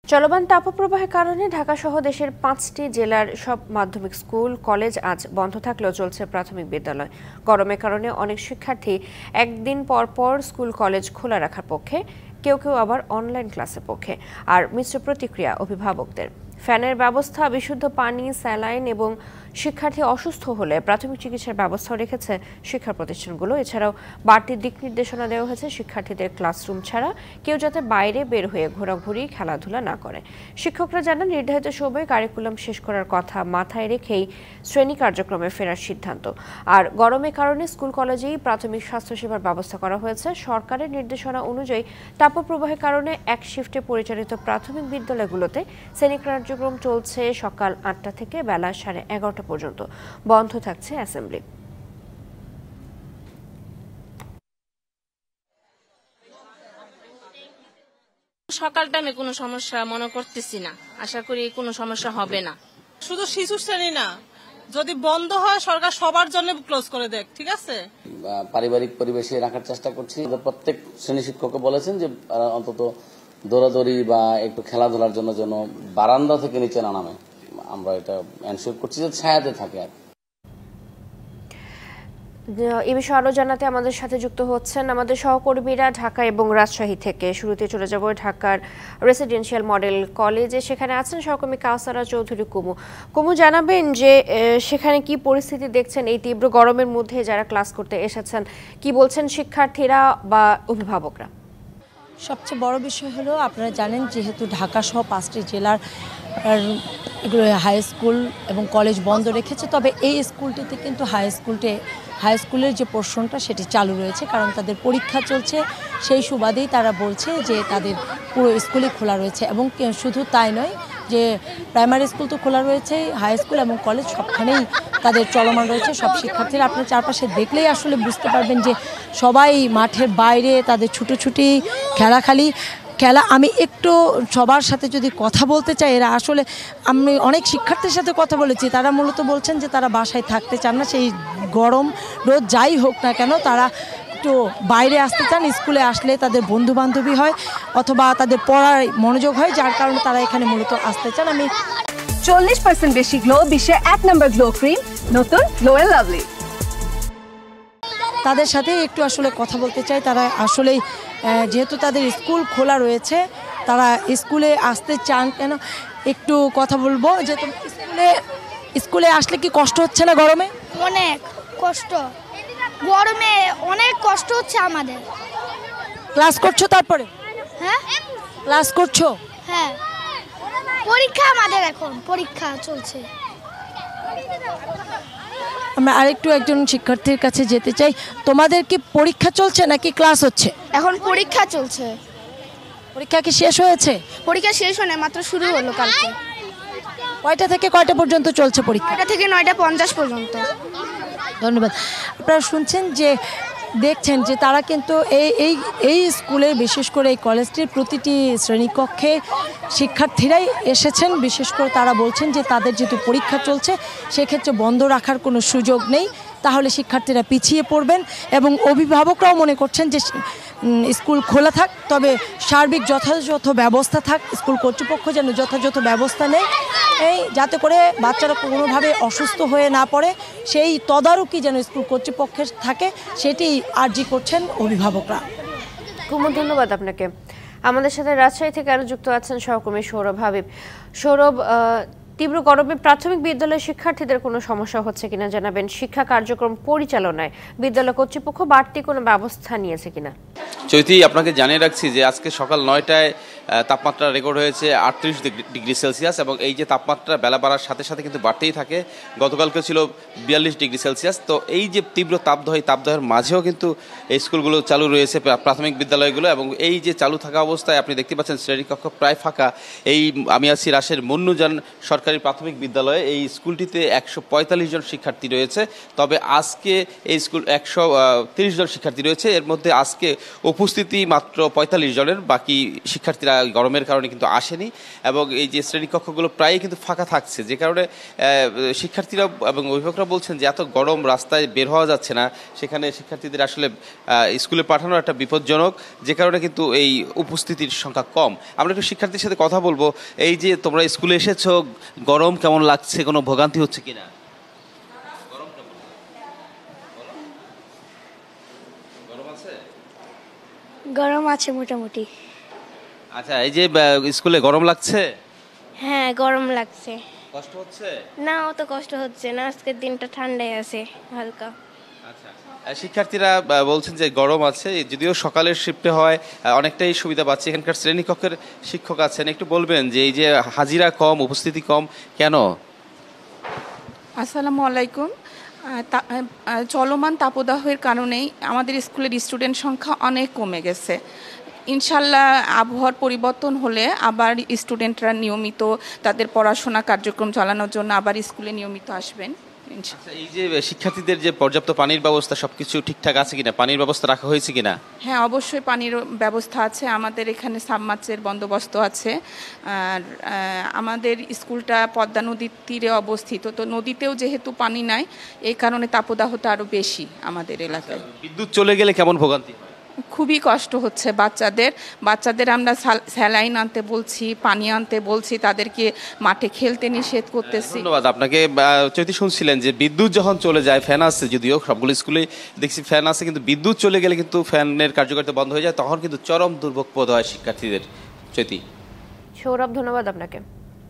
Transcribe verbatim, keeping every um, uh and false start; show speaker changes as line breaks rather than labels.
চলমান তাপপ্রবাহের কারণে ঢাকা সহ দেশের পাঁচটি জেলার সব মাধ্যমিক স্কুল কলেজ আজ বন্ধ থাকলেও চলছে প্রাথমিক বিদ্যালয়। গরমের কারণে অনেক শিক্ষার্থী একদিন পর পর স্কুল কলেজ খোলা রাখার পক্ষে, কেউ কেউ আবার অনলাইন ক্লাসের পক্ষে। আর মিশ্র প্রতিক্রিয়া অভিভাবকদের। ফ্যানের ব্যবস্থা, বিশুদ্ধ পানি, স্যালাইন এবং শিক্ষার্থী অসুস্থ হলে প্রাথমিক চিকিৎসার ব্যবস্থাও রেখেছে শিক্ষা প্রতিষ্ঠানগুলো। এছাড়াও বাড়তি দিক নির্দেশনা দেওয়া হয়েছে শিক্ষার্থীদের ক্লাসরুম ছাড়া কেউ যাতে বাইরে বের হয়ে ঘোরাঘুরি খেলাধুলা না করে। শিক্ষকরা জানান, নির্ধারিত সময়ে কারিকুলাম শেষ করার কথা মাথায় রেখেই শ্রেণী কার্যক্রমে ফেরার সিদ্ধান্ত। আর গরমের কারণে স্কুল কলেজেই প্রাথমিক স্বাস্থ্যসেবার ব্যবস্থা করা হয়েছে। সরকারের নির্দেশনা অনুযায়ী তাপপ্রবাহের কারণে এক শিফটে পরিচালিত প্রাথমিক বিদ্যালয়গুলোতে শ্রেণী কার্যক্রম চলছে সকাল আটটা থেকে বেলা সাড়ে এগারোটা পর্যন্ত। বন্ধ থাকছে অ্যাসেম্বলি।
সকালটা আমি কোনো সমস্যা মনে করতেছি না, আশা করি কোনো সমস্যা হবে না।
শুধু শিশু শ্রেণী না, যদি বন্ধ হয় সরকার সবার জন্য ক্লোজ করে দেখ, ঠিক আছে।
পারিবারিক পরিবেশে রাখার চেষ্টা করছি। প্রত্যেক শ্রেণী শিক্ষককে বলেছেন যে অন্তত দৌড়াদৌড়ি বা একটু খেলাধুলার জন্য যেন বারান্দা থেকে নিচে না নামে। আমরা এটা এনশিওর করছি যে ছায়াতে থাকে।
এ বিষয়ে আরো জানাতে আমাদের সাথে যুক্ত হচ্ছেন আমাদের সহকর্মীরা ঢাকা এবং রাজশাহী থেকে। শুরুতে চলে যাব ঢাকার রেসিডেন্সিয়াল মডেল কলেজে, সেখানে আছেন সহকর্মী কাউসারা চৌধুরী কুমু। কুমু, জানাবেন যে সেখানে কি পরিস্থিতি দেখছেন এই তীব্র গরমের মধ্যে যারা ক্লাস করতে এসেছেন, কি বলছেন শিক্ষার্থীরা বা অভিভাবকরা?
সবচেয়ে বড় বিষয় হলো, আপনারা জানেন যেহেতু ঢাকা সহ পাঁচটি জেলার হাই স্কুল এবং কলেজ বন্ধ রেখেছে, তবে এই স্কুলটিতে কিন্তু হাই স্কুলটে হাই স্কুলের যে পোর্শনটা সেটি চালু রয়েছে, কারণ তাদের পরীক্ষা চলছে। সেই সুবাদেই তারা বলছে যে তাদের পুরো স্কুলই খোলা রয়েছে। এবং শুধু তাই নয়, যে প্রাইমারি স্কুল তো খোলা রয়েছে, হাই স্কুল এবং কলেজ সবখানেই তাদের চলমান রয়েছে। সব শিক্ষার্থীরা আপনার চারপাশে দেখলেই আসলে বুঝতে পারবেন যে সবাই মাঠের বাইরে তাদের ছুটোছুটি খেলাখালি খেলা। আমি একটু সবার সাথে যদি কথা বলতে চাই, এরা আসলে আমি অনেক শিক্ষার্থীর সাথে কথা বলেছি, তারা মূলত বলছেন যে তারা বাসায় থাকতে চান না, সেই গরম রোদ যাই হোক না কেন তারা একটু বাইরে আসতে চান। স্কুলে আসলে তাদের বন্ধু বান্ধবী হয় অথবা তাদের পড়ায় মনোযোগ হয়, যার কারণে তারা এখানে মূলত আসতে চান। আমি
চল্লিশ পার্সেন্ট বেশি গ্লো, বিশ্বের এক নম্বর গ্লো ক্রিম, নতুন গ্লো এন্ড লাভলি।
তাদের সাথে একটু আসলে কথা বলতে চাই। তারা আসলেই যেহেতু তাদের স্কুল খোলা রয়েছে, তারা স্কুলে আসতে চান কেন একটু কথা বলবো। যে স্কুলে স্কুলে আসলে কি কষ্ট হচ্ছে না গরমে?
অনেক কষ্ট, গরমে অনেক কষ্ট হচ্ছে আমাদের।
ক্লাস করছো? তারপরে
হ্যাঁ
ক্লাস করছো?
হ্যাঁ, পরীক্ষা আমাদের, এখন পরীক্ষা চলছে।
আমরা আরেকটু একজন শিক্ষার্থীর কাছে যেতে চাই। তোমাদের কি পরীক্ষা চলছে নাকি ক্লাস হচ্ছে?
এখন পরীক্ষা চলছে।
পরীক্ষা কি শেষ হয়েছে?
পরীক্ষা শেষ হয় না, মাত্র শুরু হলো কালকে।
কয়টা থেকে কয়টা পর্যন্ত চলছে পরীক্ষা?
নয়টা থেকে নয়টা পঞ্চাশ পর্যন্ত।
ধন্যবাদ। আপনারা শুনছেন যে দেখছেন যে তারা কিন্তু এই এই এই স্কুলে, বিশেষ করে এই কলেজটির প্রতিটি শ্রেণীকক্ষে শিক্ষার্থীরাই এসেছেন। বিশেষ করে তারা বলছেন যে তাদের যেহেতু পরীক্ষা চলছে, সেক্ষেত্রে বন্ধ রাখার কোনো সুযোগ নেই, তাহলে শিক্ষার্থীরা পিছিয়ে পড়বেন। এবং অভিভাবকরাও মনে করছেন যে স্কুল খোলা থাক, তবে সার্বিক যথাযথ ব্যবস্থা থাক, স্কুল কর্তৃপক্ষ যেন যথাযথ ব্যবস্থা নেয়, এই যাতে করে বাচ্চারা কোনোভাবে অসুস্থ হয়ে না পড়ে, সেই তদারকি যেন স্কুল কর্তৃপক্ষের থাকে, সেটি আর্জি করছেন অভিভাবকরা।
খুব ধন্যবাদ আপনাকে। আমাদের সাথে রাজশাহী থেকে আরো যুক্ত আছেন সহকর্মী সৌরভ হাবিব। সৌরভ, তীব্র গরমে প্রাথমিক বিদ্যালয়ের শিক্ষার্থীদের কোনো সমস্যা হচ্ছে কিনা জানাবেন। শিক্ষা কার্যক্রম পরিচালনায় বিদ্যালয় কর্তৃপক্ষ বাড়তি কোনো ব্যবস্থা নিয়েছে কিনা?
চৈতি, আপনাকে জানিয়ে রাখছি যে আজকে সকাল নয়টায় তাপমাত্রা রেকর্ড হয়েছে আটত্রিশ ডিগ্রি সেলসিয়াস, এবং এই যে তাপমাত্রা বেলা বাড়ার সাথে সাথে কিন্তু বাড়তেই থাকে। গতকালকে ছিল বিয়াল্লিশ ডিগ্রি সেলসিয়াস। তো এই যে তীব্র তাপদাহ, তাপদাহের মাঝেও কিন্তু এই স্কুলগুলো চালু রয়েছে, প্রাথমিক বিদ্যালয়গুলো। এবং এই যে চালু থাকা অবস্থায় আপনি দেখতে পাচ্ছেন শ্রেণীকক্ষ প্রায় ফাঁকা। এই আমি আছি রাজশাহীর মন্নুজান সরকারি প্রাথমিক বিদ্যালয়ে। এই স্কুলটিতে একশো পঁয়তাল্লিশ জন শিক্ষার্থী রয়েছে, তবে আজকে এই স্কুল একশো তিরিশ জন শিক্ষার্থী রয়েছে। এর মধ্যে আজকে উপস্থিতি মাত্র পঁয়তাল্লিশ জনের, বাকি শিক্ষার্থীরা গরমের কারণে কিন্তু আসেনি এবং এই যে শ্রেণীকক্ষগুলো প্রায়ই কিন্তু ফাঁকা থাকছে, যে কারণে শিক্ষার্থীরা এবং অভিভাবকরা বলছেন যে এত গরম রাস্তায় বের হওয়া যাচ্ছে না, সেখানে শিক্ষার্থীদের আসলে স্কুলে পাঠানো একটা বিপজ্জনক, যে কারণে কিন্তু এই উপস্থিতির সংখ্যা কম। আমরা একটু শিক্ষার্থীর সাথে কথা বলবো। এই যে তোমরা স্কুলে এসেছো, গরম কেমন লাগছে, কোনো ভোগান্তি হচ্ছে কিনা?
গরম আছে মোটামুটি।
আচ্ছা, এই যে স্কুলে গরম লাগছে?
হ্যাঁ গরম লাগছে।
কষ্ট হচ্ছে?
না অত কষ্ট হচ্ছে না, আজকের দিনটা ঠান্ডাই আছে হালকা।
আচ্ছা, শিক্ষার্থীরা বলছেন যে গরম আছে, যদিও সকালের শিফটে হয় অনেকটাই সুবিধা পাচ্ছে। এখানকার শ্রেণীকক্ষের শিক্ষক আছেন, একটু বলবেন যে এই যে হাজিরা কম, উপস্থিতি কম কেন?
আসসালামু আলাইকুম। চলমান তাপদাহের কারণেই আমাদের স্কুলের স্টুডেন্ট সংখ্যা অনেক কমে গেছে। ইনশাল্লাহ আবহাওয়ার পরিবর্তন হলে আবার স্টুডেন্টরা নিয়মিত তাদের পড়াশোনা কার্যক্রম চালানোর জন্য আবার স্কুলে নিয়মিত আসবেন।
আচ্ছা, এই যে শিক্ষার্থীদের যে পর্যাপ্ত পানির ব্যবস্থা সবকিছু ঠিকঠাক আছে কিনা, পানির ব্যবস্থা রাখা হয়েছে কিনা?
হ্যাঁ অবশ্যই পানির ব্যবস্থা আছে, আমাদের এখানে সাবমার্সের বন্দোবস্ত আছে। আর আমাদের স্কুলটা পদ্মা নদীর তীরে অবস্থিত, তো নদীতেও যেহেতু পানি নাই এই কারণে তাপদাহটা আরও বেশি আমাদের এলাকায়।
বিদ্যুৎ চলে গেলে কেমন ভোগান্তি?
খুবই কষ্ট হচ্ছে বাচ্চাদের বাচ্চাদের আমরা স্যালাইন আনতে বলছি, পানি আনতে বলছি, তাদেরকে মাঠে খেলতে নিষেধ করতেছি।
ধন্যবাদ আপনাকে। চৈতি শুনছিলেন যে বিদ্যুৎ যখন চলে যায়, ফ্যান আছে, যদিও সবগুলো স্কুলে দেখছি ফ্যান আছে, কিন্তু বিদ্যুৎ চলে গেলে কিন্তু ফ্যানের কার্যকারিতা বন্ধ হয়ে যায়, তখন কিন্তু চরম দুর্ভোগ বোধ হয় শিক্ষার্থীদের। চৈতি।
সৌরভ, ধন্যবাদ আপনাকে।